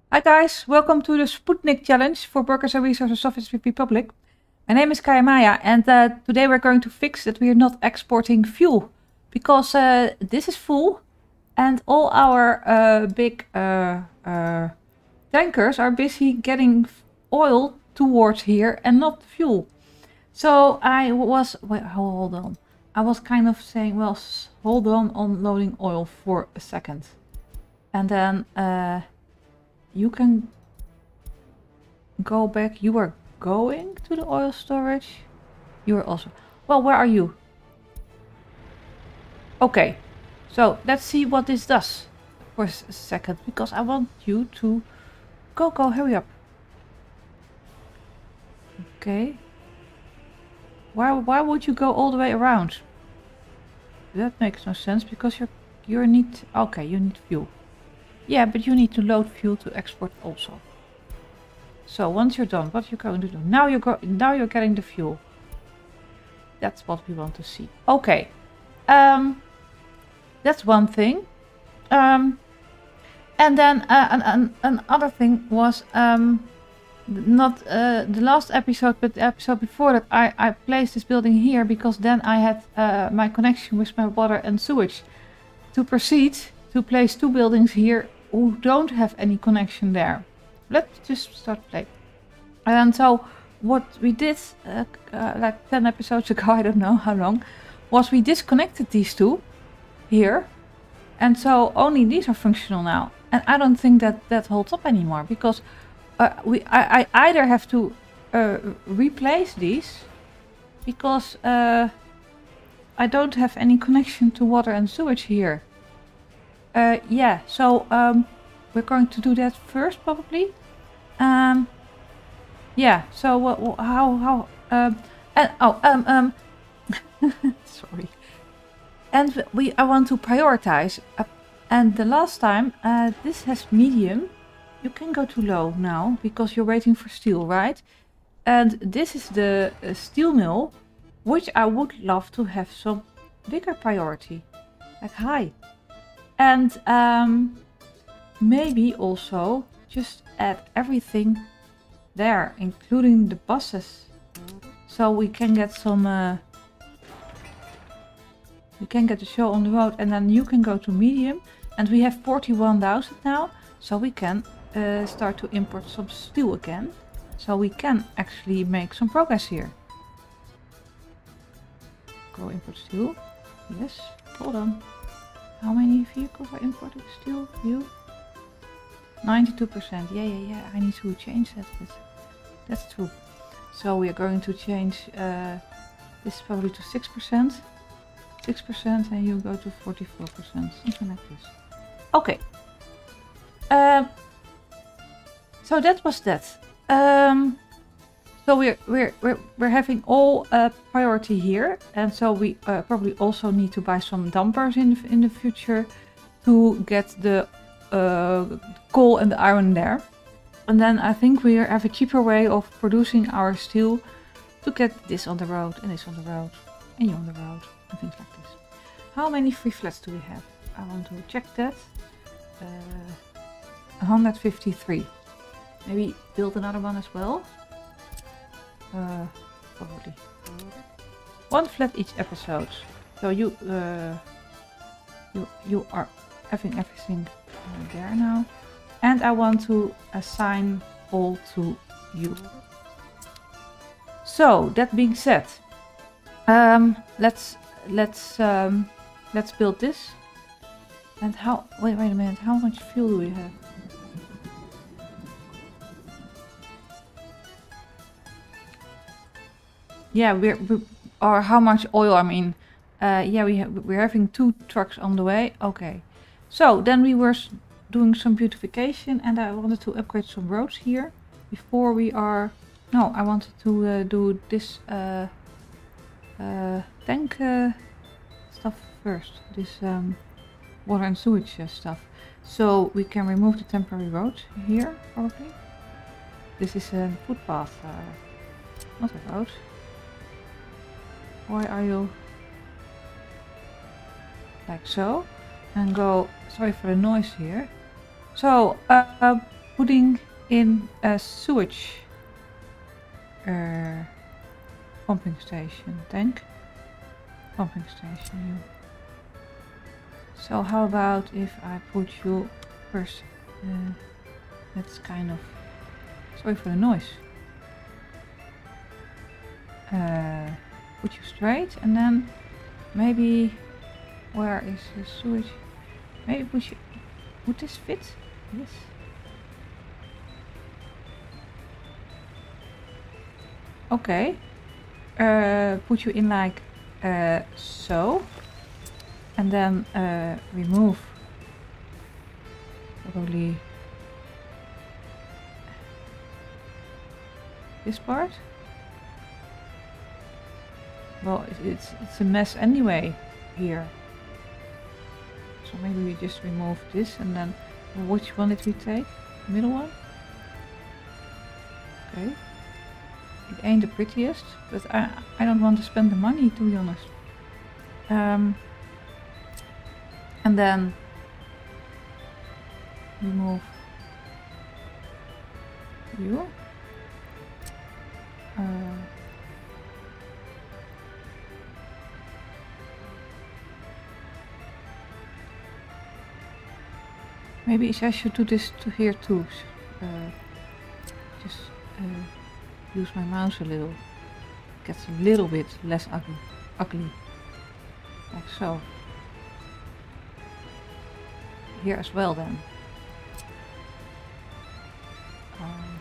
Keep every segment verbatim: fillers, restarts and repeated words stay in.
Hi guys, welcome to the Sputnik challenge for Workers and Resources Office Republic. My name is Kaya Maya and uh, today we're going to fix that we are not exporting fuel because uh, this is full and all our uh, big uh, uh, tankers are busy getting oil towards here and not fuel. So I was, wait, hold on, I was kind of saying, well, hold on on loading oil for a second. And then uh, you can go back. You are going to the oil storage. You are also... Well, where are you? Okay. So, let's see what this does for a second. Because I want you to... Go, go, hurry up. Okay. Why, why would you go all the way around? That makes no sense because you're... You need... Okay, you need fuel. Yeah, but you need to load fuel to export also. So once you're done, what you're going to do? Now you're go now you're getting the fuel. That's what we want to see. Okay. Um that's one thing. Um and then uh, an, an, another thing was um not uh, the last episode, but the episode before that I, I placed this building here because then I had uh, my connection with my water and sewage to proceed to place two buildings here who don't have any connection there. Let's just start playing. And so what we did uh, uh, like ten episodes ago, I don't know how long, was we disconnected these two here. And so only these are functional now. And I don't think that that holds up anymore because uh, we I, I either have to uh, replace these because uh, I don't have any connection to water and sewage here. Uh, yeah, so um, we're going to do that first probably. Um, yeah, so what, uh, how, how, um, and, oh, um, um, sorry. And we, I want to prioritize. Uh, and the last time, uh, this has medium. You can go to low now because you're waiting for steel, right? And this is the uh, steel mill, which I would love to have some bigger priority, like high. And um, maybe also just add everything there, including the buses, so we can get some. Uh, we can get the show on the road, and then you can go to medium, and we have forty-one thousand now, so we can uh, start to import some steel again, so we can actually make some progress here. Go import steel. Yes. Hold on. How many vehicles are importing steel? You? ninety-two percent. Yeah, yeah, yeah. I need to change that. But that's true. So we are going to change uh, this probably to six percent. six percent and you go to forty-four percent. Something like this. Okay. Um, so that was that. Um, so we're, we're, we're, we're having all uh, priority here. And so we uh, probably also need to buy some dumpers in the, in the future to get the uh, coal and the iron there. And then I think we have a cheaper way of producing our steel to get this on the road and this on the road and you on the road and things like this. How many free flats do we have? I want to check that. Uh, one hundred fifty-three. Maybe build another one as well. Uh, probably. One flat each episode. So you uh, you you are having everything uh, there now. And I want to assign all to you. So that being said, um, let's let's um, let's build this. And how? Wait, wait a minute. How much fuel do we have? Yeah, we're, we're or how much oil? I mean, uh, yeah, we ha we're having two trucks on the way. Okay, so then we were doing some beautification, and I wanted to upgrade some roads here before we are. No, I wanted to uh, do this uh, uh, tank uh, stuff first. This um, water and sewage uh, stuff. So we can remove the temporary road here, probably. This is a footpath, uh, not a road. Why are you like so? And go, sorry for the noise here. So, uh, uh, putting in a sewage uh, pumping station, tank, pumping station. You. So how about if I put you first? Uh, that's kind of, sorry for the noise. Uh, put you straight, and then maybe, where is the sewage? Maybe put you, would this fit? Yes. Okay. Uh, put you in like uh, so, and then uh, remove probably this part. Well, it's it's a mess anyway here. So maybe we just remove this, and then which one did we take? The middle one? Okay. It ain't the prettiest, but I I don't want to spend the money, to be honest. Um, and then remove you. Uh, maybe I should do this to here too. Uh, just uh, use my mouse a little. Gets a little bit less ugly. Ugly. Like so. Here as well then. And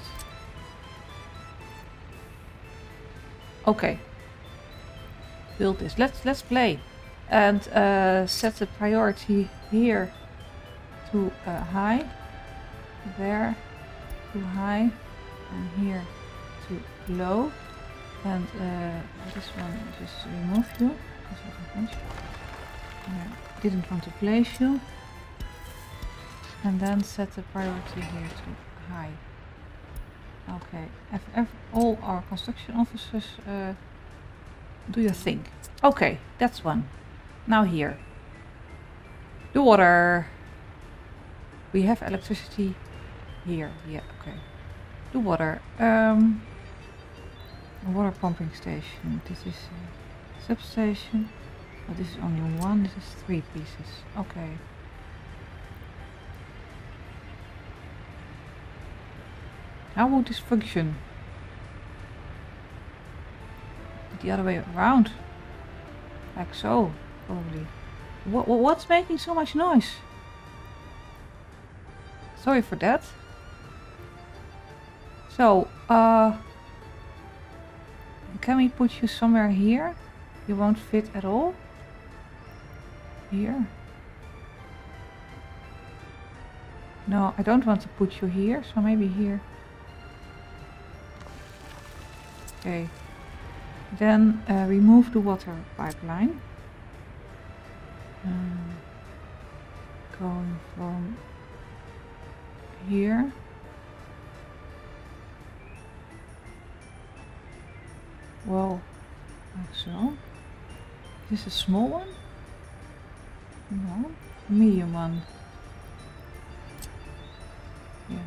okay. Build this. Let's let's play. And uh, set the priority here to uh, high. There to high. And here to low. And uh, this one just remove you. Because I don't want you. I didn't want to place you. And then set the priority here to high. Okay. F F, all our construction officers uh, do your thing. Okay, that's one. Now here. The water. We have electricity here. Yeah, okay. The water. Um, a water pumping station. This is a substation. But this is only one. This is three pieces. Okay. How would this function? The other way around. Like so, probably. What, what's making so much noise? Sorry for that. So, uh, can we put you somewhere here? You won't fit at all. Here. No, I don't want to put you here, so maybe here. Okay. Then uh, remove the water pipeline. Um, going from here. Well, like so. Is this a small one? No. A medium one. Yeah.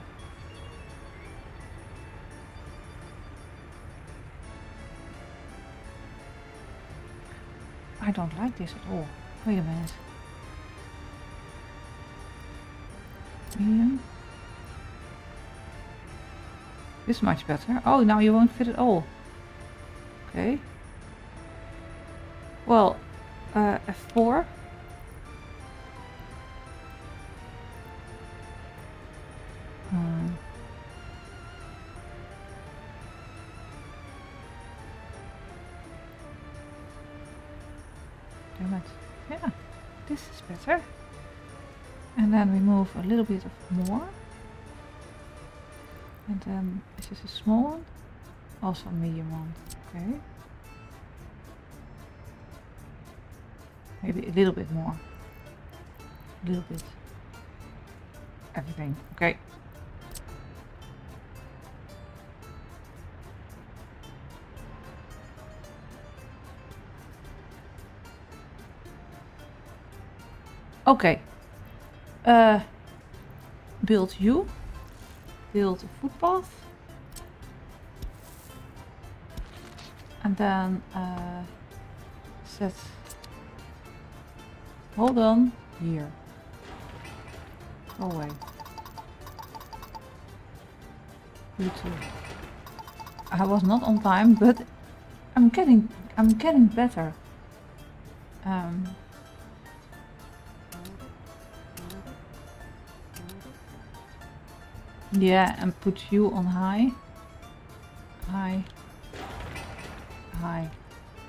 I don't like this at all. Wait a minute. Medium. This is much better. Oh, now you won't fit at all. Okay. Well, uh, F four. Um, damn it. Yeah, this is better. And then remove a little bit of more. And then this is a small one. Also a medium one. Okay. Maybe a little bit more. A little bit. Everything. Okay. Okay. Uh, build you. build a footpath. And then uh, set, hold on, here. Go away. You too. I was not on time, but I'm getting, I'm getting better. Um, yeah, and put you on high. High. High.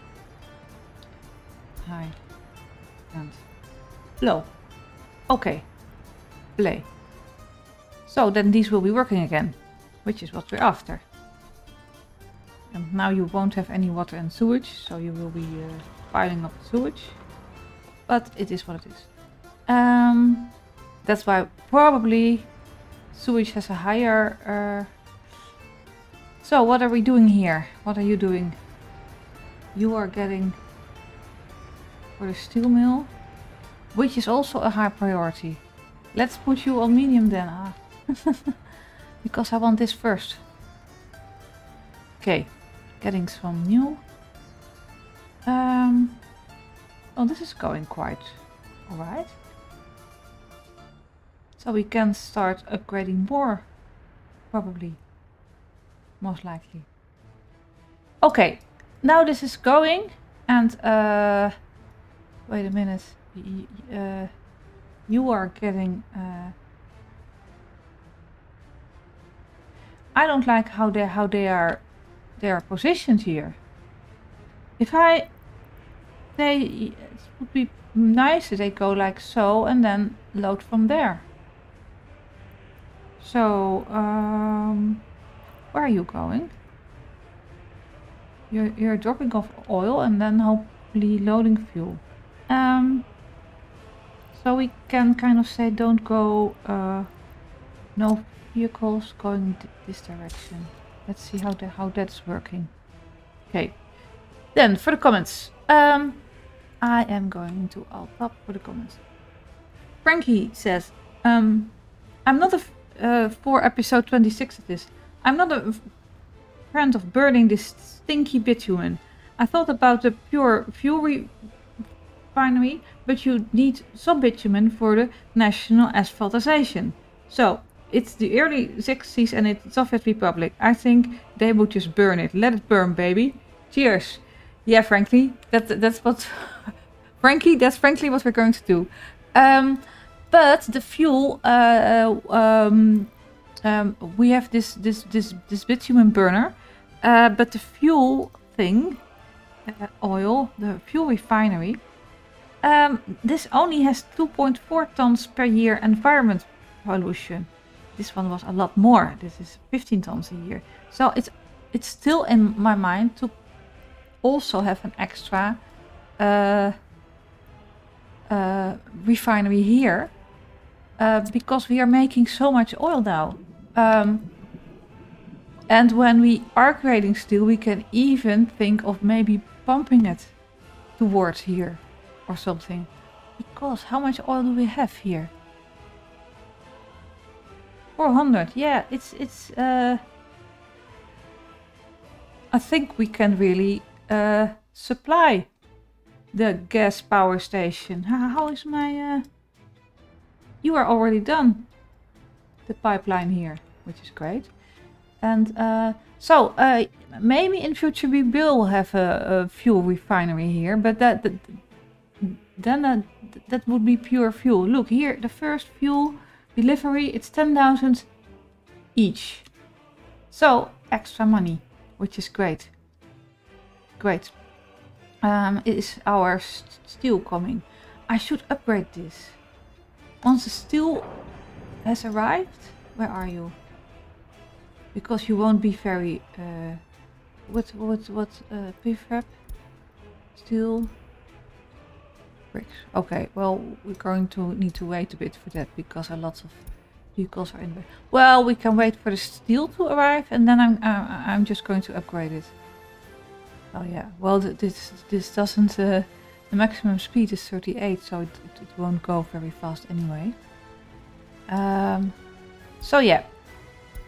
High. And low. Okay. Play. So then these will be working again, which is what we're after. And now you won't have any water and sewage, so you will be uh, piling up sewage. But it is what it is. Um, that's why probably sewage has a higher... Uh... So what are we doing here? What are you doing? You are getting for the steel mill, which is also a high priority. Let's put you on medium then, ah. Because I want this first. Okay, getting some new. Um, oh, this is going quite alright. So we can start upgrading more, probably, most likely. Okay, now this is going, and uh, wait a minute. Y uh, you are getting. Uh, I don't like how they how they are they are positioned here. If I, they it would be nice if they go like so and then load from there. So um, where are you going? You're you're dropping off oil and then hopefully loading fuel. Um, so we can kind of say don't go. Uh, no vehicles going this direction. Let's see how the how that's working. Okay. Then for the comments. Um, I am going to alt tab for the comments. Frankie says, um, I'm not a f uh, for episode twenty-six of this. I'm not a f friend of burning this stinky bitumen. I thought about the pure fuel refinery, but you need some bitumen for the national asphaltization. So it's the early sixties and it's Soviet Republic. I think they would just burn it. Let it burn, baby. Cheers. Yeah, frankly, that that's what, Frankie, that's frankly what we're going to do. Um, but the fuel, uh, um, um, we have this this this this bitumen burner, uh, but the fuel thing, uh, oil, the fuel refinery, um, this only has two point four tons per year environment pollution. This one was a lot more. This is fifteen tons a year. So it's it's still in my mind to also have an extra uh, uh, refinery here uh, because we are making so much oil now. Um, and when we are creating steel, we can even think of maybe pumping it towards here or something. Because how much oil do we have here? four hundred. Yeah, it's it's. Uh, I think we can really uh, supply the gas power station. How, how is my? Uh... You are already done. The pipeline here, which is great. And uh, so uh, maybe in future we will have a, a fuel refinery here, but that, that then uh, that would be pure fuel. Look here, the first fuel delivery, it's ten thousand each. So extra money, which is great. Great. Um, is our st steel coming? I should upgrade this. Once the steel has arrived, where are you? Because you won't be very. Uh, what what what? Uh, prefab, steel, bricks. Okay. Well, we're going to need to wait a bit for that because a lot of vehicles are in there. Well, we can wait for the steel to arrive, and then I'm uh, I'm just going to upgrade it. Oh yeah. Well, th this this doesn't. Uh, the maximum speed is thirty-eight, so it, it, it won't go very fast anyway. Um. So yeah.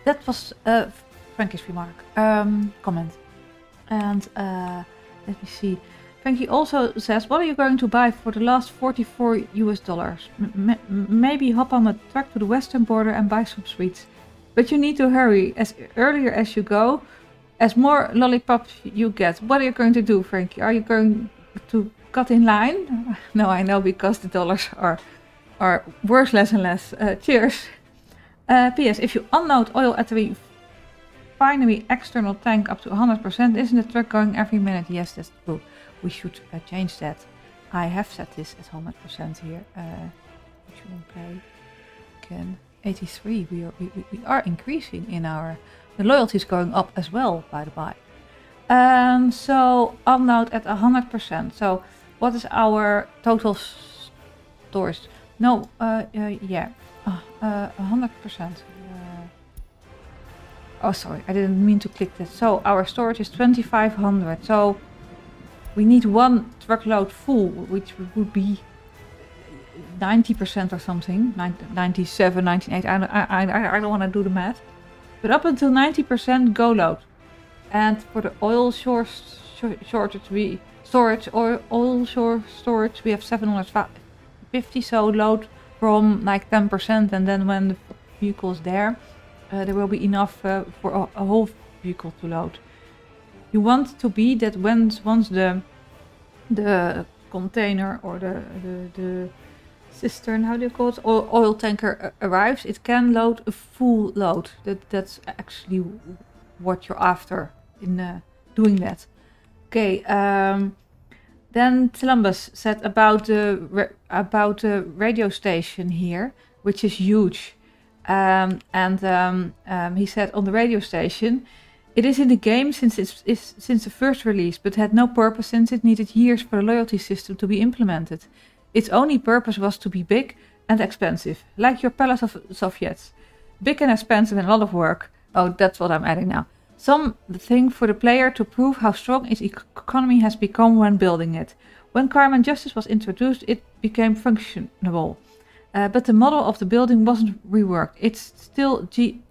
that was uh, Frankie's remark, um, comment. And uh, let me see. Frankie also says, what are you going to buy for the last forty-four U S dollars? M maybe hop on a truck to the western border and buy some sweets. But you need to hurry, as earlier as you go, as more lollipops you get. What are you going to do, Frankie? Are you going to cut in line? No, I know, because the dollars are, are worth less and less. Uh, cheers. Uh, P S. If you unload oil at the refinery external tank up to one hundred percent, isn't the truck going every minute? Yes, that's true. We should uh, change that. I have set this at one hundred percent here. Uh, shouldn't play again. eighty-three. We are we, we are increasing in our. The loyalty is going up as well, by the by. Um, so unload at one hundred percent. So what is our total storage? No, uh, uh yeah, uh, uh, one hundred percent. Uh, oh, sorry, I didn't mean to click that. So our storage is twenty-five hundred. So we need one truckload full, which would be ninety percent or something. ninety-seven, ninety-eight. I, I, I, I don't want to do the math. But up until ninety percent go load. And for the oil shore shortage, we storage oil oil shore storage, we have seven hundred fifty. So load from like ten percent, and then when the vehicle is there, uh, there will be enough uh, for a, a whole vehicle to load. You want to be that once once the the container or the the, the cistern, how do you call it, oil, oil tanker arrives, it can load a full load. That that's actually what you're after in uh, doing that. Okay. Um, then Columbus said about the about the radio station here, which is huge, um, and um, um, he said on the radio station, it is in the game since it's, it's since the first release, but had no purpose since it needed years for the loyalty system to be implemented. Its only purpose was to be big and expensive, like your Palace of Soviets. Big and expensive and a lot of work. Oh, that's what I'm adding now. Something for the player to prove how strong its economy has become when building it. When Crime and Justice was introduced, it became functionable. Uh, but the model of the building wasn't reworked. It's still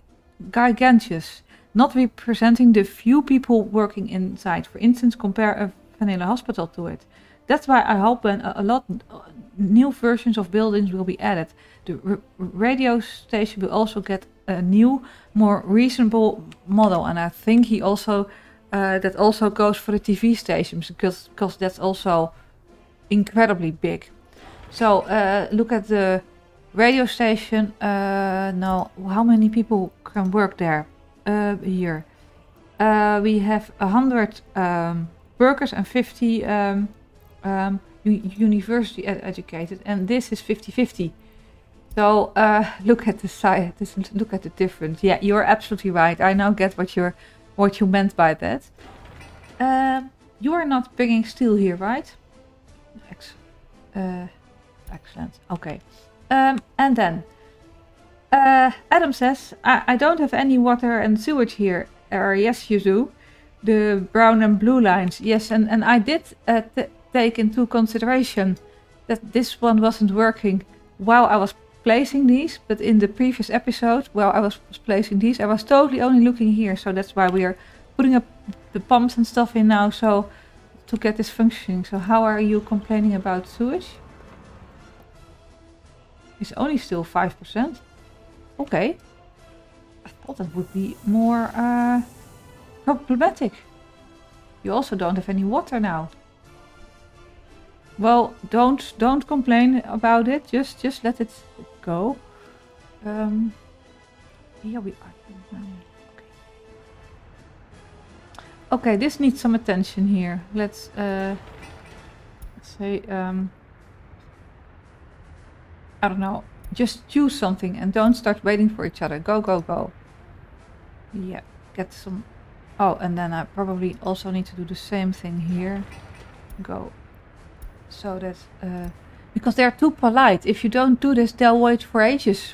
gigantic, not representing the few people working inside. For instance, compare a vanilla hospital to it. That's why I hope when a, a lot uh, new versions of buildings will be added. The radio station will also get a new, more reasonable model, and I think he also uh, that also goes for the T V stations, because because that's also incredibly big. So uh, look at the radio station. Uh, now, how many people can work there? Uh, here uh, we have a hundred um, workers and fifty um, um, university ed educated, and this is fifty fifty. So uh, look at the size. Look at the difference. Yeah, you're absolutely right. I now get what you're what you meant by that. Uh, you are not bringing steel here, right? Ex uh, excellent. Okay. Um, and then uh, Adam says, I, I don't have any water and sewage here. Or yes, you do. The brown and blue lines. Yes, and, and I did uh, t take into consideration that this one wasn't working while I was placing these, but in the previous episode, while I was placing these, I was totally only looking here. So that's why we are putting up the pumps and stuff in now, so to get this functioning. So how are you complaining about sewage? It's only still five percent. Okay. I thought that would be more uh, problematic. You also don't have any water now. Well, don't don't complain about it. Just just let it go. Um, here we are. Okay. Okay, this needs some attention here. Let's uh, let's say um, I don't know. Just choose something and don't start waiting for each other. Go go go. Yeah, get some. Oh, and then I probably also need to do the same thing here. Go. So that, uh, because they're too polite. If you don't do this, they'll wait for ages.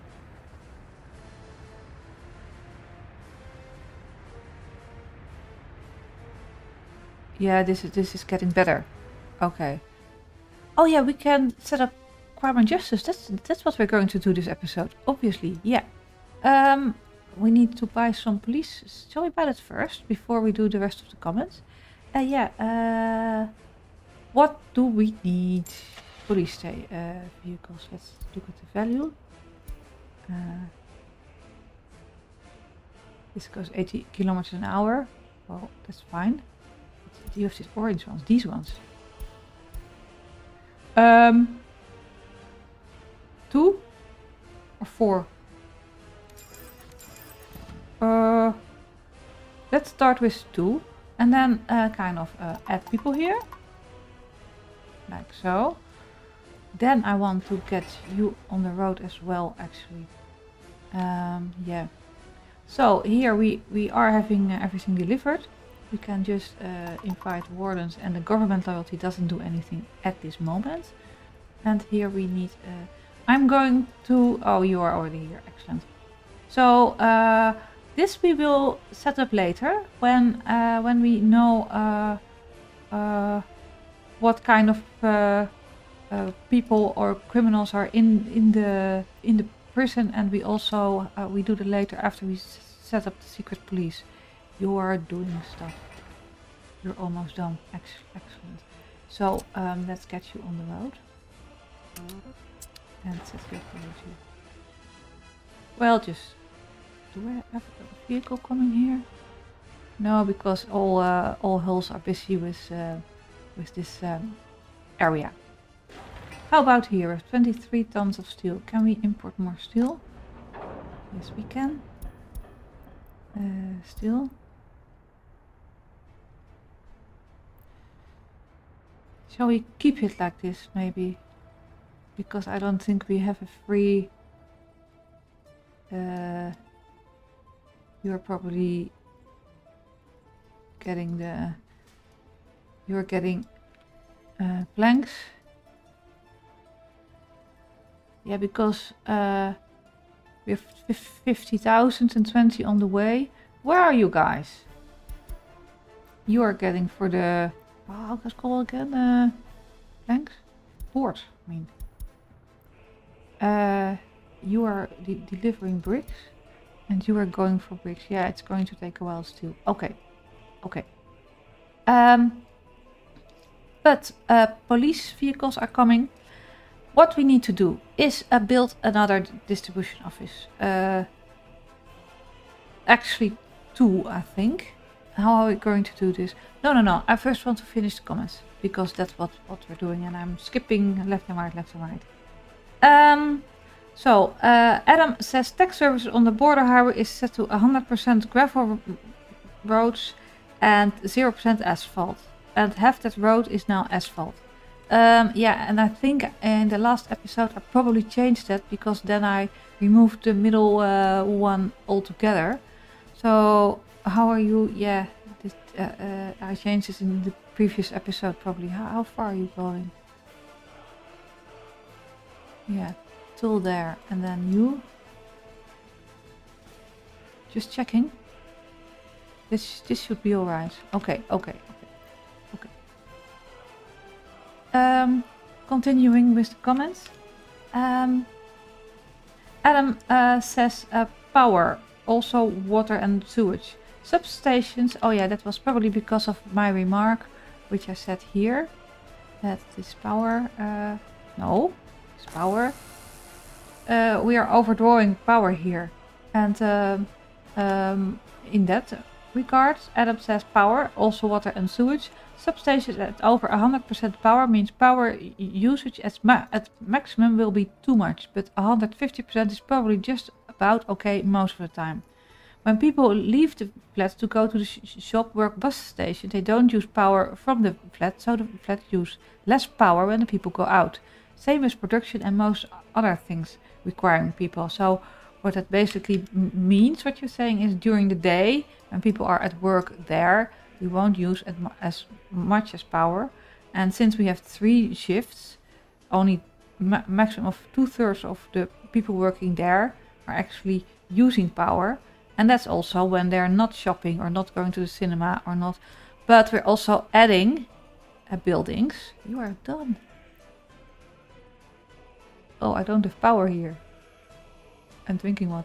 Yeah, this is this is getting better. Okay. Oh yeah, we can set up Crime and Justice. That's that's what we're going to do this episode. Obviously, yeah. Um, we need to buy some police. Shall we buy that first before we do the rest of the comments? Uh, yeah. Uh, what do we need? Police stay uh, vehicles. Let's look at the value. Uh, this goes eighty kilometers an hour. Well, that's fine. But you have these orange ones. These ones. Um, two or four? Uh, let's start with two, and then uh, kind of uh, add people here, like so. Then I want to get you on the road as well, actually. Um, yeah. So here we we are having uh, everything delivered. We can just uh, invite wardens, and the government loyalty doesn't do anything at this moment. And here we need. Uh, I'm going to. Oh, you are already here. Excellent. So uh, this we will set up later when uh, when we know uh, uh, what kind of uh, uh, people or criminals are in in the in the prison, and we also uh, we do that later after we s set up the secret police. You are doing stuff. You're almost done. Ex excellent. So um, let's get you on the road. And set your priority. Well, just do I have a vehicle coming here? No, because all uh, all hulls are busy with uh, with this um, area. How about here? twenty-three tons of steel. Can we import more steel? Yes, we can. Uh, steel. Shall we keep it like this, maybe? Because I don't think we have a free... Uh, you're probably getting the... You're getting uh, planks. Yeah, because uh, we have fifty thousand and twenty on the way. Where are you guys? You are getting for the... How does it call again? Uh, planks? Boards, I mean. Uh, you are de delivering bricks, and you are going for bricks. Yeah, it's going to take a while still. Okay, okay. Um, but uh, police vehicles are coming. What we need to do is uh, build another distribution office. Uh, actually, two, I think. How are we going to do this? No, no, no. I first want to finish the comments because that's what what we're doing, and I'm skipping left and right, left and right. Um, so, uh, Adam says tax services on the border highway is set to one hundred percent gravel roads and zero percent asphalt. And half that road is now asphalt. Um, yeah, and I think in the last episode I probably changed that because then I removed the middle uh, one altogether. So, how are you? Yeah, this, uh, uh, I changed this in the previous episode probably. How, how far are you going? Yeah, till there, and then you. Just checking. This this should be alright. Okay, okay, okay, okay. Um, continuing with the comments. Um, Adam uh, says uh, power, also water and sewage. Substations. Oh yeah, that was probably because of my remark, which I said here. That this power. Uh, no. Power. Uh, we are overdrawing power here, and um, um, in that regard, Adam says power, also water and sewage. Substations at over one hundred percent power means power usage at, ma at maximum will be too much, but one hundred fifty percent is probably just about okay most of the time. When people leave the flat to go to the sh shop, work, bus station, they don't use power from the flat, so the flat use less power when the people go out. Same as production and most other things requiring people. So what that basically means, what you're saying, is during the day, when people are at work there, we won't use as, mu as much as power. And since we have three shifts, only ma maximum of two-thirds of the people working there are actually using power. And that's also when they're not shopping or not going to the cinema or not. But we're also adding uh, buildings. You are done. Oh, I don't have power here. And drinking water.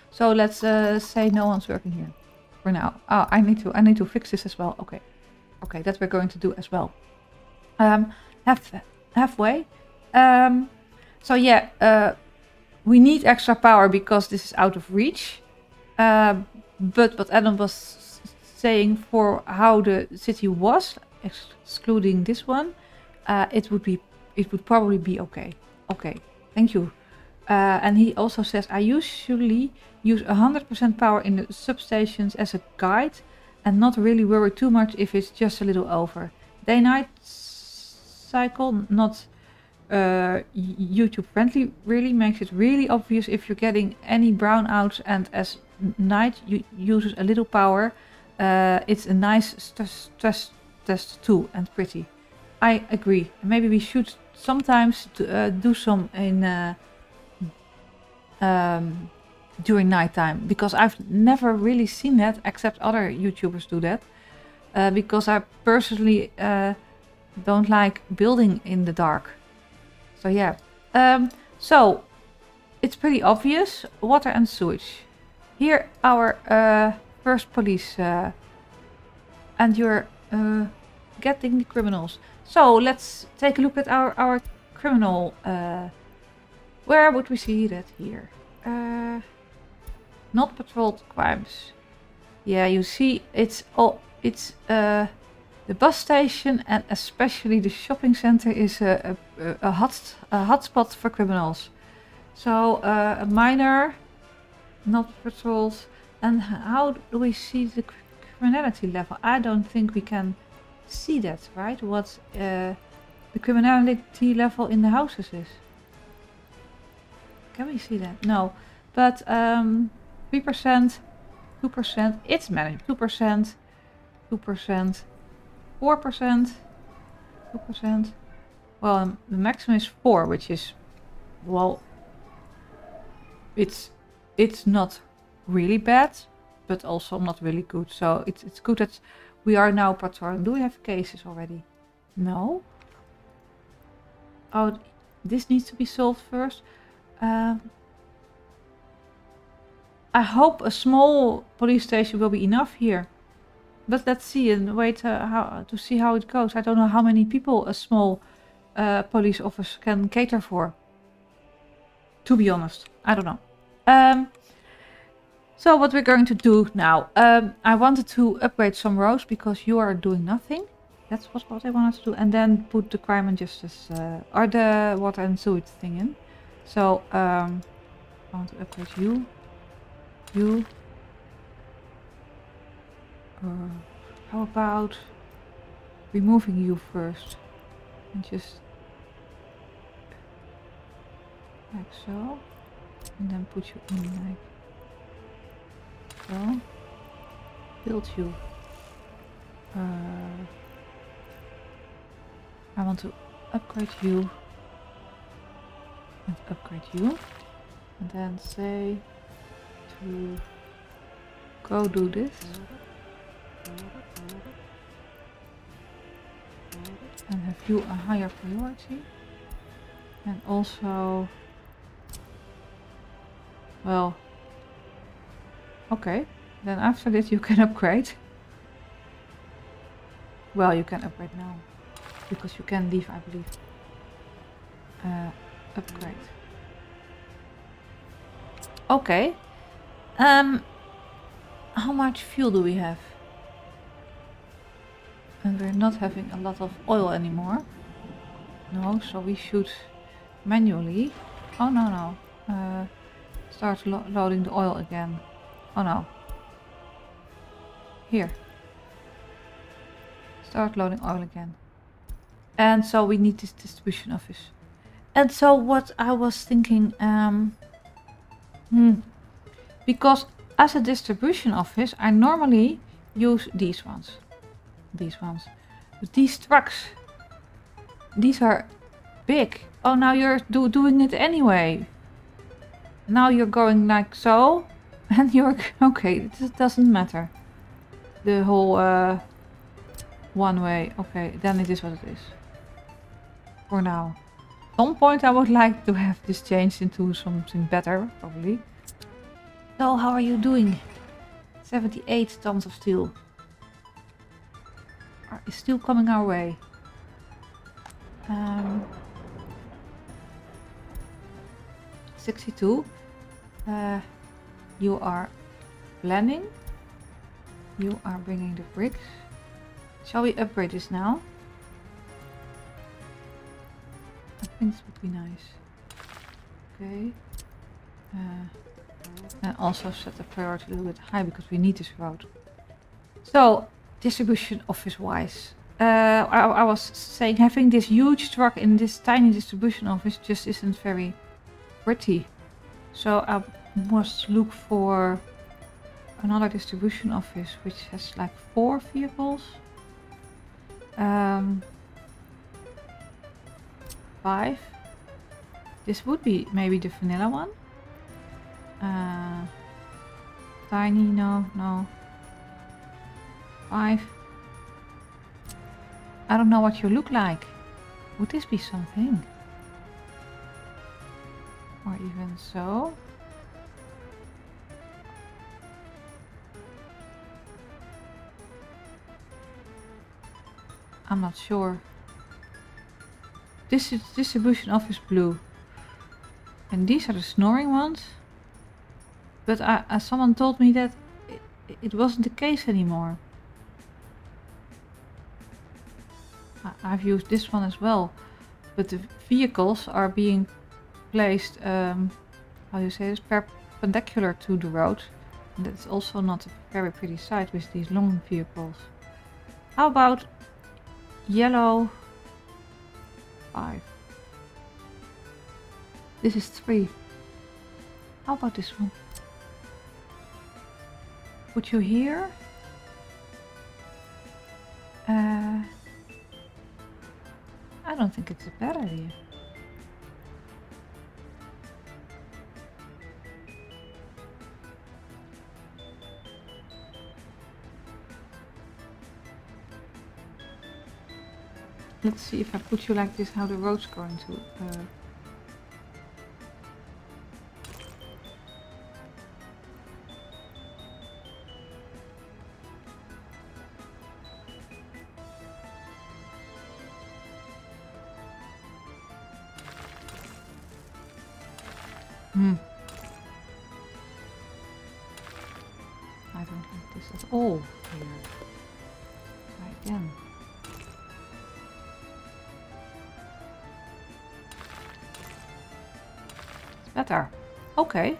So let's uh, say no one's working here for now. Oh, I need to I need to fix this as well. Okay, okay, that we're going to do as well. Um, half halfway. Um, so yeah, uh, we need extra power because this is out of reach. Uh, but what Adam was saying for how the city was, excluding this one, uh, it would be it would probably be okay. Okay, thank you. Uh, and he also says, I usually use one hundred percent power in the substations as a guide and not really worry too much if it's just a little over. Day-night cycle, not uh, YouTube friendly, really makes it really obvious if you're getting any brownouts, and as night uses a little power, uh, it's a nice stress, stress test too, and pretty. I agree. Maybe we should sometimes do, uh, do some in... Uh, Um, during nighttime, because I've never really seen that except other YouTubers do that, uh, because I personally uh, don't like building in the dark. So yeah, um, so it's pretty obvious. Water and sewage. Here our uh, first police, uh, and you're uh, getting the criminals. So let's take a look at our our criminal. Uh, Where would we see that here? Uh, not patrolled crimes. Yeah, you see, it's all it's uh, the bus station and especially the shopping center is a a, a hot a hotspot for criminals. So uh, a minor, not patrolled. And how do we see the criminality level? I don't think we can see that, right? What uh, the criminality level in the houses is. Can we see that? No. But um, three percent, two percent, it's managed. two percent, two percent, four percent, two percent. Well, um, the maximum is four, which is, well, it's it's not really bad, but also not really good. So it's, it's good that we are now patrolling. Do we have cases already? No. Oh, this needs to be solved first. Uh, I hope a small police station will be enough here. But let's see and wait uh, how, to see how it goes. I don't know how many people a small uh, police office can cater for. To be honest, I don't know. Um, so what we're going to do now. Um, I wanted to upgrade some roads because you are doing nothing. That's what, what I wanted to do. And then put the crime and justice, uh, or the water and sewage thing in. So, um, I want to upgrade you, you, uh, how about removing you first, and just like so, and then put you in like so, build you, uh, I want to upgrade you, and upgrade you, and then say to go do this, and have you a higher priority, and also, well, okay, then after this you can upgrade. Well, you can upgrade now because you can leave, I believe. Uh, upgrade. Okay. Um, how much fuel do we have? And we're not having a lot of oil anymore. No, so we should manually. Oh no no. Uh, start lo loading the oil again. Oh no. Here. Start loading oil again. And so we need this distribution office. And so what I was thinking, um, hmm, because as a distribution office, I normally use these ones. These ones. But these trucks, these are big. Oh, now you're do doing it anyway. Now you're going like so. And you're, okay, it doesn't matter. The whole uh, one way. Okay, then it is what it is. For now. At some point I would like to have this changed into something better, probably. So, how are you doing? seventy-eight tons of steel. Are, is steel coming our way? Um, sixty-two. Uh, you are planning. You are bringing the bricks. Shall we upgrade this now? I think this would be nice. Okay. Uh, and also set the priority a little bit high because we need this road. So, distribution office wise. Uh, I, I was saying having this huge truck in this tiny distribution office just isn't very pretty. So I must look for another distribution office which has like four vehicles. Um, five. This would be maybe the vanilla one. Uh, tiny, no, no. Five. I don't know what you look like. Would this be something? Or even so? I'm not sure. This is distribution office blue. And these are the snoring ones. But I, uh, someone told me that it, it wasn't the case anymore. I, I've used this one as well. But the vehicles are being placed, um, how do you say this, perpendicular to the road. And that's also not a very pretty sight with these long vehicles. How about yellow five? This is three. How about this one? Put you here. Uh, I don't think it's a bad idea. Let's see if I put you like this, how the road's going to... Uh, Hmm. I don't like this at all here. Try again. It's better. Okay.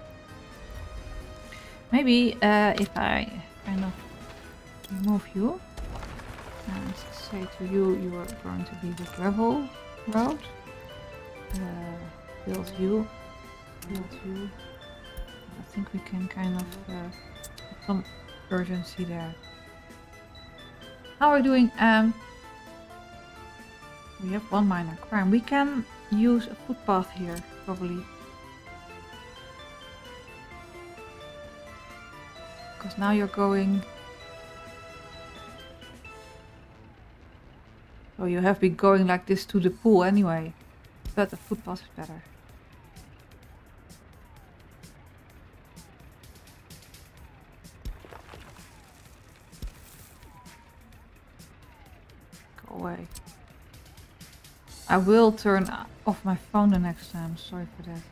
Maybe uh, if I kind of remove you and say to you, you are going to be the gravel road. Uh, build you. Build you. I think we can kind of uh, put some urgency there. How are we doing? Um, we have one minor crime. We can use a footpath here, probably. Because now you're going... So you have been going like this to the pool anyway. But the footpath is better. Away. I will turn off my phone the next time. Sorry for that.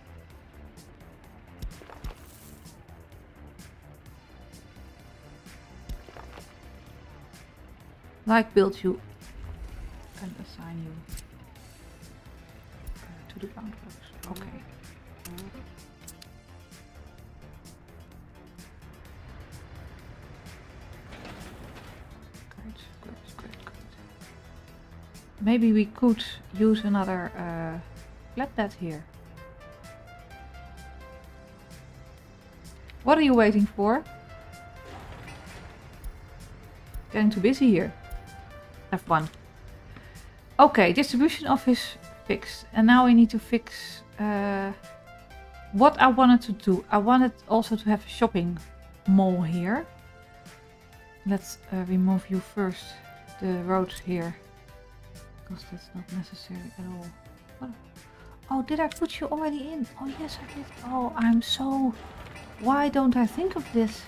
Like build you and assign you uh, to the groundworks. Okay. Great, great, great, great. Maybe we could use another uh, flatbed here. What are you waiting for? Getting too busy here. F one. Okay, distribution office fixed. And now we need to fix uh, what I wanted to do. I wanted also to have a shopping mall here. Let's uh, remove you first. The road here. Because that's not necessary at all. What? Oh, did I put you already in? Oh, yes, I did. Oh, I'm so Why don't I think of this?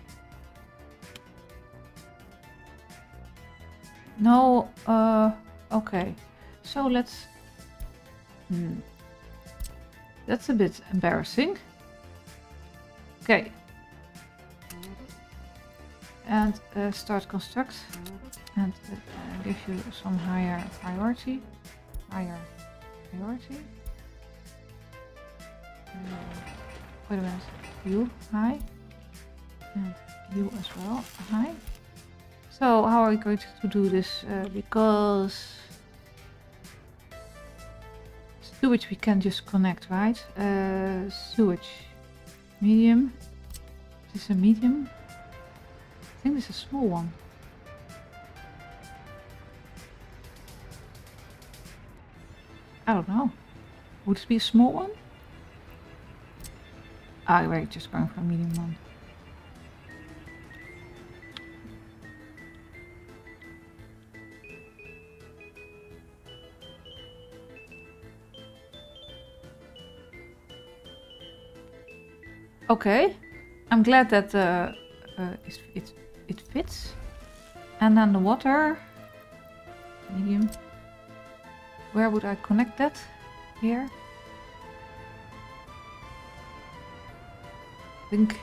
No, uh, okay. So let's... Hmm. That's a bit embarrassing. Okay. And uh, start construct. And uh, give you some higher priority. Higher priority. Uh, wait a minute. You, high. And you as well, high. So how are we going to do this? Uh, because sewage we can just connect, right? Uh, sewage, medium. Is this a medium? I think this is a small one. I don't know. Would it be a small one? Ah, we're just going for a medium one. Okay, I'm glad that uh, uh, it, it, it fits. And then the water, medium. Where would I connect that? Here? I think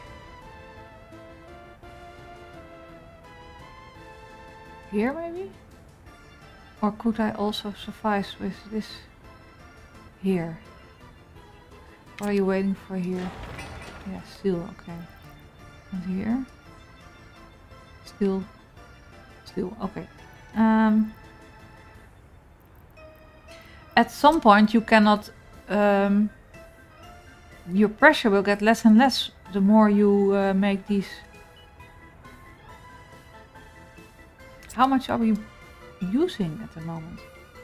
here maybe? Or could I also suffice with this here? What are you waiting for here? Yeah, steel, okay. And here? Steel. Steel, okay. Um, at some point you cannot... Um, your pressure will get less and less the more you uh, make these. How much are we using at the moment?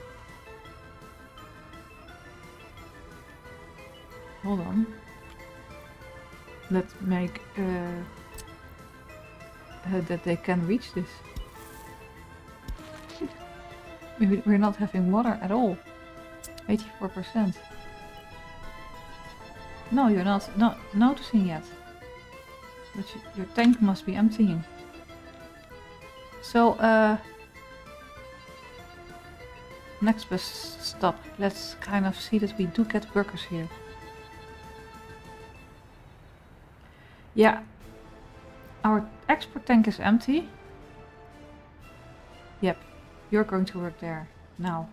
Hold on. Let's make uh, uh, that they can reach this. Maybe we're not having water at all. eighty-four percent. No, you're not not noticing yet. But you, your tank must be emptying. So, uh, next bus stop. Let's kind of see that we do get workers here. Yeah, our export tank is empty. Yep, you're going to work there now.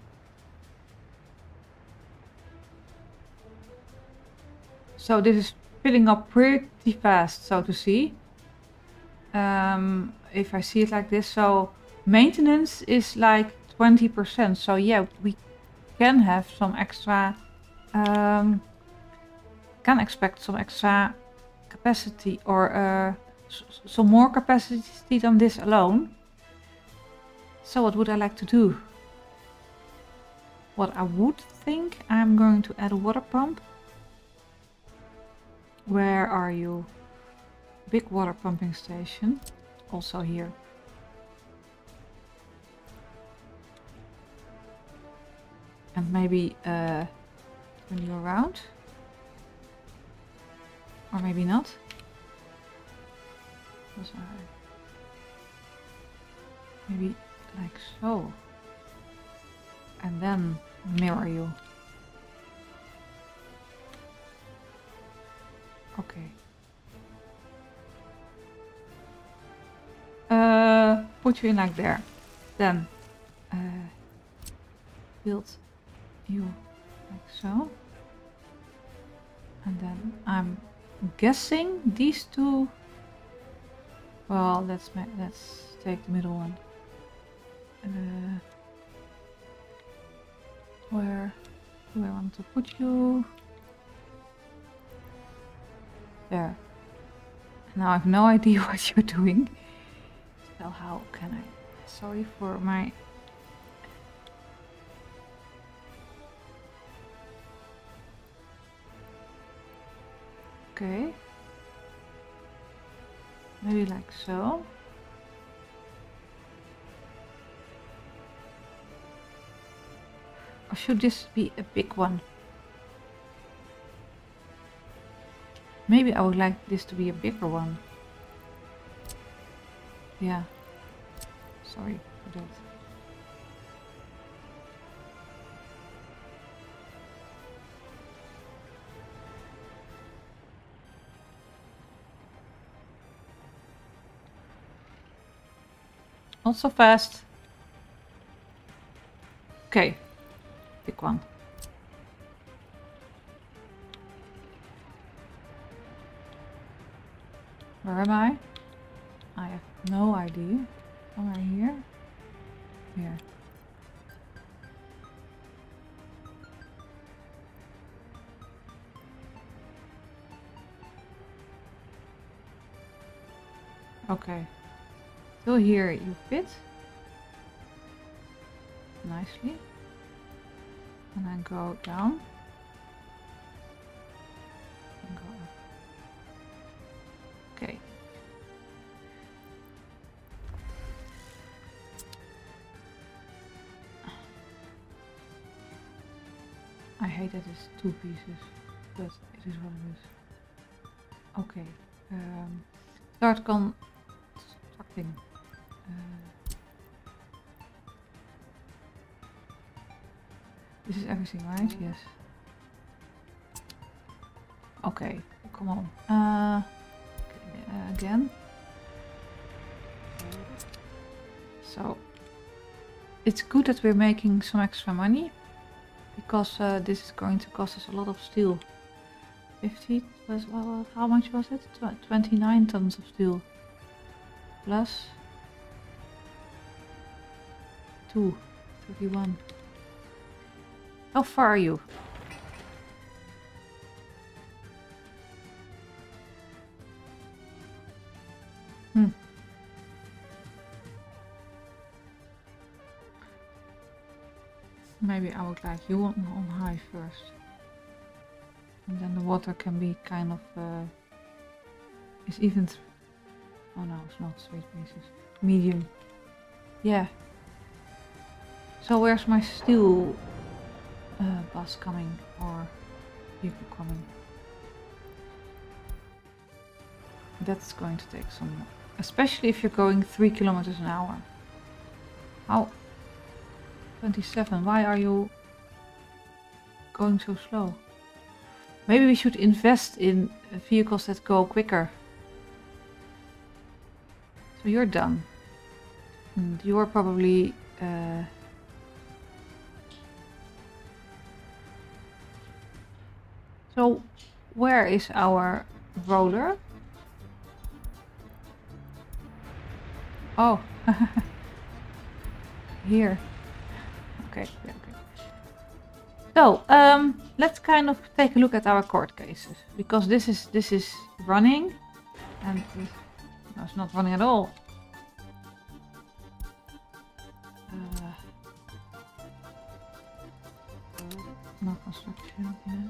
So this is filling up pretty fast, so to see. Um, if I see it like this, so maintenance is like twenty percent. So yeah, we can have some extra, um, can expect some extra capacity or uh, some more capacity than this alone. So what would I like to do? What I would think, I'm going to add a water pump. Where are you? Big water pumping station. Also here. And maybe uh, turn you around. Or maybe not. Maybe like so. And then mirror you. Okay. Uh, put you in like there. Then uh, build you like so. And then I'm guessing these two. Well, let's ma let's take the middle one. Uh, where do I want to put you? There. Now I have no idea what you're doing. So how can I? Sorry for my. Okay. Maybe like so. Or should this be a big one? Maybe I would like this to be a bigger one. Yeah. Sorry for that. Not so fast. Okay. Pick one. Where am I? I have no idea. Somewhere here? Here. Okay. So here you fit nicely. And then go down. And go up. Okay. I hate that it's two pieces, but it is what it is. Okay. Um, start constructing. Uh, this is everything, right? Yes. Okay. Come on. Uh, okay, uh, again. So it's good that we're making some extra money. Because uh, this is going to cost us a lot of steel. fifty was, well, how much was it? Tw twenty-nine tons of steel. Plus two, thirty-one. How far are you? Hmm. Maybe I would like you on, on high first. And then the water can be kind of... Uh, is even... Oh no, it's not three pieces. Medium. Yeah. So where's my steel uh, bus coming? Or vehicle coming? That's going to take some... Especially if you're going three kilometers an hour. How... twenty-seven, why are you going so slow? Maybe we should invest in vehicles that go quicker. So you're done. And you're probably... Uh, so where is our roller? Oh. Here. Okay, okay, okay. So, um, let's kind of take a look at our court cases, because this is this is running, and this, no, it's not running at all. Uh, no construction. Yeah.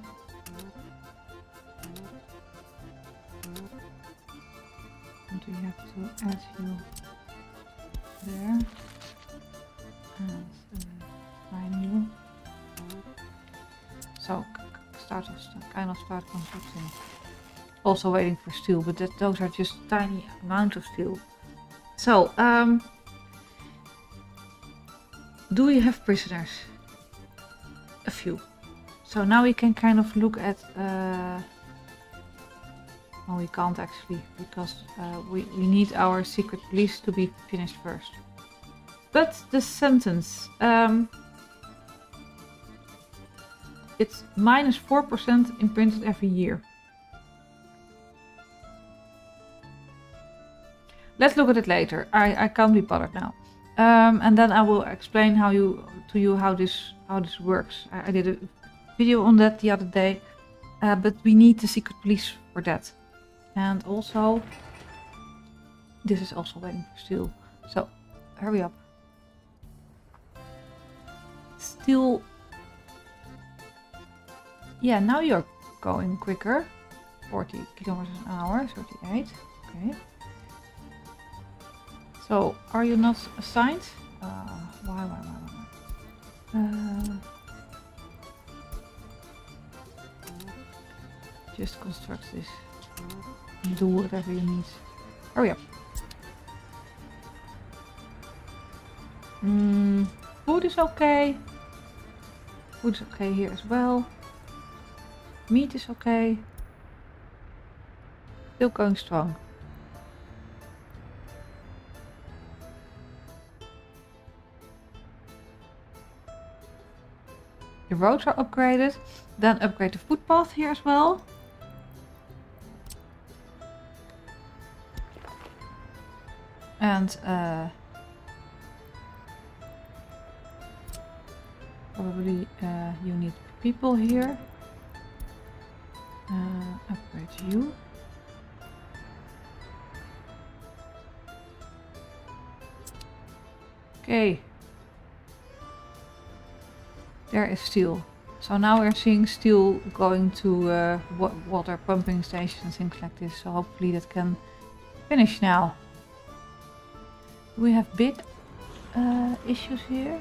And we have to add you there, and uh, find you. So, start of, kind of start constructing. Also waiting for steel, but that, those are just tiny amount of steel. So, um, do we have prisoners? A few. So now we can kind of look at... Uh, well, we can't actually, because uh, we, we need our secret police to be finished first. But the sentence... Um, It's minus four percent imprinted every year. Let's look at it later. I, I can't be bothered now. Um, and then I will explain how you to you how this how this works. I, I did a video on that the other day, uh, but we need the secret police for that. And also, this is also waiting for steel. So hurry up. Steel. Yeah, now you're going quicker. forty kilometers an hour, thirty-eight. Okay. So, are you not assigned? Uh, why, why, why, why? Uh, just construct this. Do whatever you need. Hurry up. Mm, food is okay. Food is okay here as well. Meat is okay. Still going strong. The roads are upgraded. Then upgrade the footpath here as well. And uh, probably uh, you need people here. Uh, upgrade you. Okay. There is steel. So now we're seeing steel going to uh, wa water pumping stations, things like this. So hopefully that can finish now. Do we have big uh, issues here?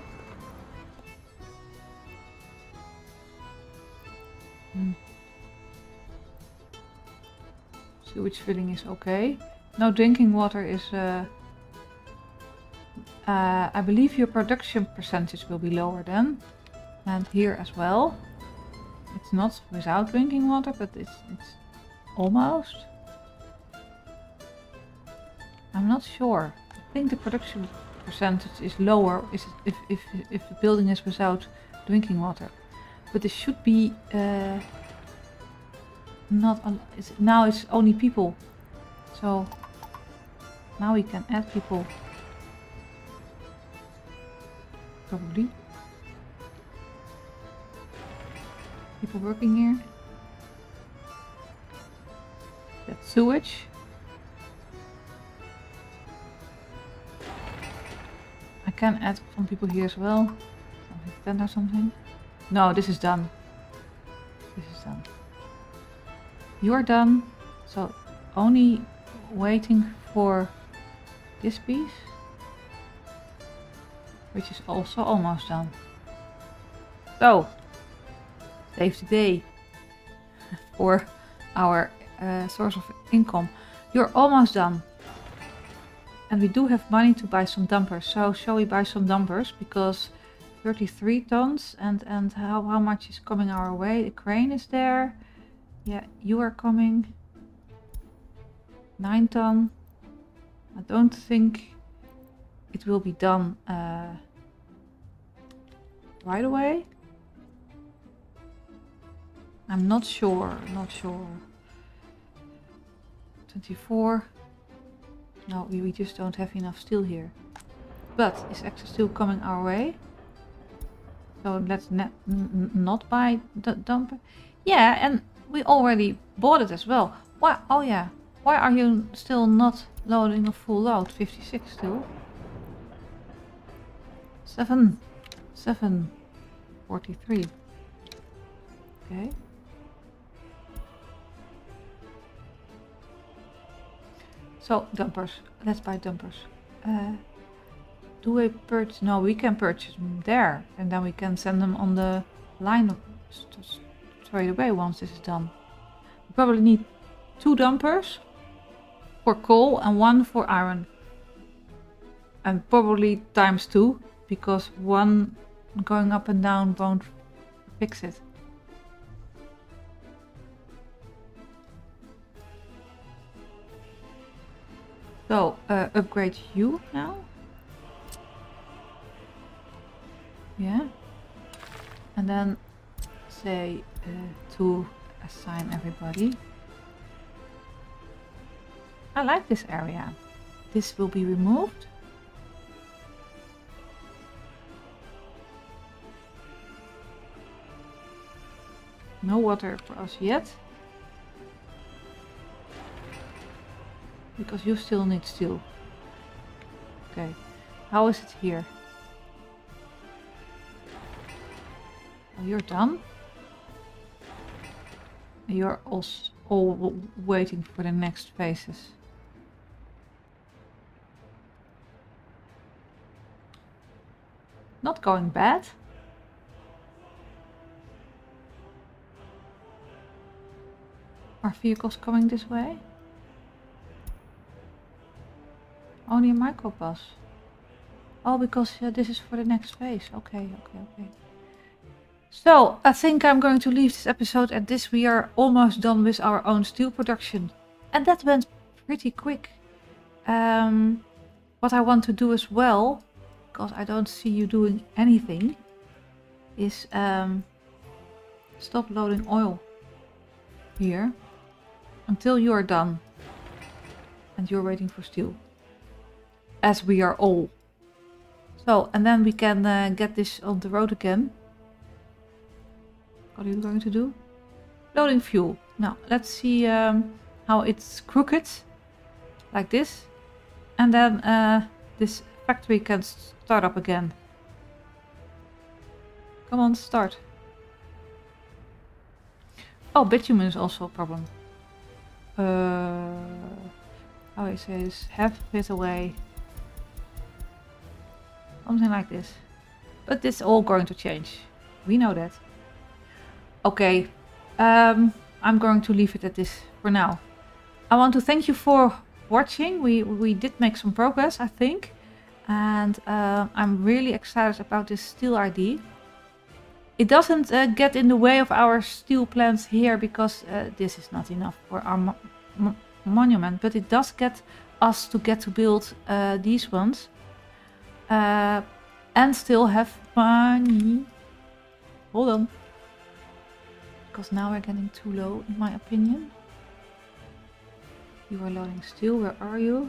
Hmm. Sewage filling is okay. No drinking water is... Uh, uh, I believe your production percentage will be lower then. And here as well. It's not without drinking water, but it's, it's almost. I'm not sure. I think the production percentage is lower if, if, if, if the building is without drinking water. But it should be uh, not... It's, now it's only people. So now we can add people. Probably. People working here. That's sewage. I can add some people here as well. Ten or something. No, this is done. This is done. You're done. So only waiting for this piece. Which is also almost done. So. Save the day for our uh, source of income. You're almost done. And we do have money to buy some dumpers. So shall we buy some dumpers? Because thirty-three tons and, and how, how much is coming our way? The crane is there. Yeah, you are coming. nine ton. I don't think it will be done uh, right away. I'm not sure, not sure. twenty-four. No, we, we just don't have enough steel here. But is extra steel coming our way? So let's n n not buy the dumper. Yeah, and we already bought it as well. Why? Oh yeah. Why are you still not loading a full load? fifty-six still. seven. seven. forty-three. Okay. So, dumpers. Let's buy dumpers. Uh, do we purchase? No, we can purchase them there. And then we can send them on the line straight away once this is done. We probably need two dumpers for coal and one for iron. And probably times two, because one going up and down won't fix it. So, uh, upgrade you now. Yeah. And then say uh, to assign everybody. I like this area. This will be removed. No water for us yet. Because you still need steel. Okay. How is it here? Oh, you're done? You're also all waiting for the next phases. Not going bad. Are vehicles coming this way? only a micro pass? Oh, because uh, this is for the next phase. Okay, okay, okay. So, I think I'm going to leave this episode at this. We are almost done with our own steel production. And that went pretty quick. Um, what I want to do as well, because I don't see you doing anything, is um, stop loading oil here until you are done. And you're waiting for steel. As we are all. So, and then we can uh, get this on the road again. What are you going to do? Loading fuel. Now, let's see um, how it's crooked. Like this. And then uh, this factory can start up again. Come on, start. Oh, bitumen is also a problem. Uh, how do I say this? Half it away. Something like this. But this is all going to change. We know that. Okay. Um, I'm going to leave it at this for now. I want to thank you for watching. We, we did make some progress, I think. And uh, I'm really excited about this steel I D. It doesn't uh, get in the way of our steel plants here because uh, this is not enough for our mo mo monument. But it does get us to get to build uh, these ones. Uh, and still have money. Hold on. Because now we're getting too low in my opinion. You are loading steel. Where are you?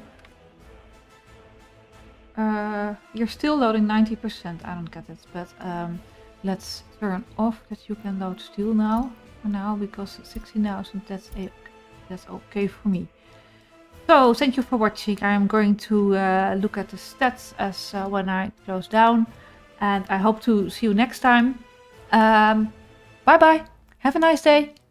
Uh, you're still loading ninety percent. I don't get it. But um, let's turn off that you can load steel now. For now, because sixteen thousand, that's, a, that's okay for me. So, thank you for watching. I am going to uh, look at the stats as uh, when I close down. And I hope to see you next time. Um, bye bye. Have a nice day.